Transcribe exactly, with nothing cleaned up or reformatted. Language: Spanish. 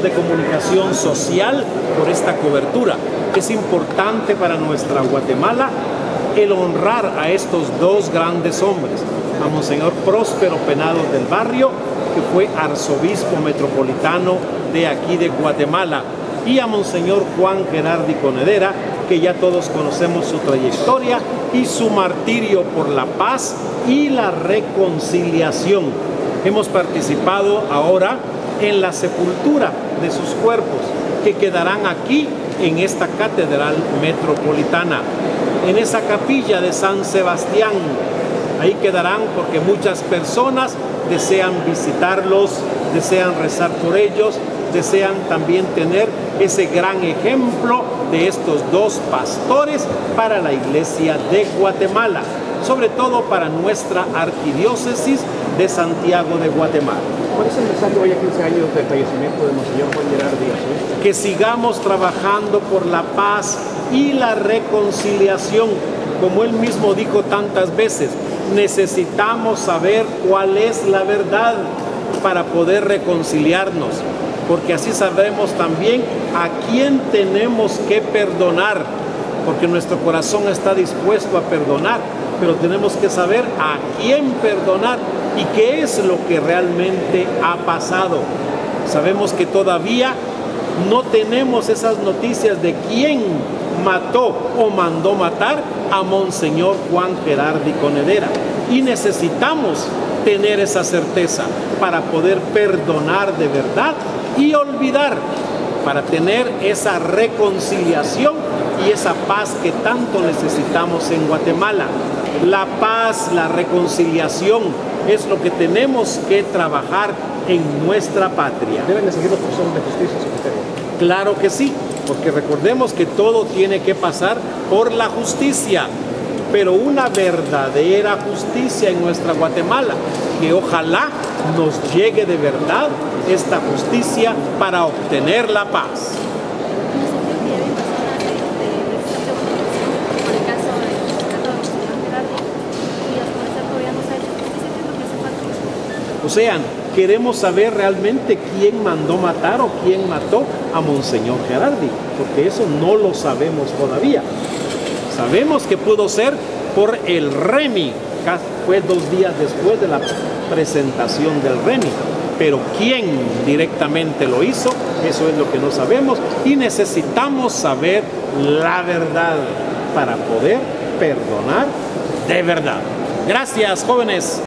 de comunicación social por esta cobertura. Es importante para nuestra Guatemala el honrar a estos dos grandes hombres, a Monseñor Próspero Penados del Barrio, que fue arzobispo metropolitano de aquí de Guatemala, y a Monseñor Juan Gerardi Conedera, que ya todos conocemos su trayectoria y su martirio por la paz y la reconciliación. Hemos participado ahora en la sepultura de sus cuerpos, que quedarán aquí en esta catedral metropolitana, en esa capilla de San Sebastián. Ahí quedarán porque muchas personas desean visitarlos, desean rezar por ellos, desean también tener ese gran ejemplo de estos dos pastores para la Iglesia de Guatemala, sobre todo para nuestra arquidiócesis de Santiago de Guatemala. ¿Cuál es el mensaje hoy a quince años del fallecimiento de Monseñor Juan Gerardi? Que sigamos trabajando por la paz y la reconciliación. Como él mismo dijo tantas veces, necesitamos saber cuál es la verdad para poder reconciliarnos, porque así sabremos también a quién tenemos que perdonar, porque nuestro corazón está dispuesto a perdonar, pero tenemos que saber a quién perdonar y qué es lo que realmente ha pasado. Sabemos que todavía no tenemos esas noticias de quién mató o mandó matar a Monseñor Juan Gerardi Conedera, y necesitamos tener esa certeza para poder perdonar de verdad y olvidar, para tener esa reconciliación y esa paz que tanto necesitamos en Guatemala. La paz, la reconciliación es lo que tenemos que trabajar en nuestra patria. ¿Deben de seguir los procesos de justicia, secretario? Claro que sí, porque recordemos que todo tiene que pasar por la justicia, pero una verdadera justicia en nuestra Guatemala, que ojalá nos llegue de verdad esta justicia para obtener la paz. O sea, queremos saber realmente quién mandó matar o quién mató a Monseñor Gerardi, porque eso no lo sabemos todavía. Sabemos que pudo ser por el Remi, fue dos días después de la presentación del Remi, pero quién directamente lo hizo, eso es lo que no sabemos, y necesitamos saber la verdad para poder perdonar de verdad. Gracias, jóvenes.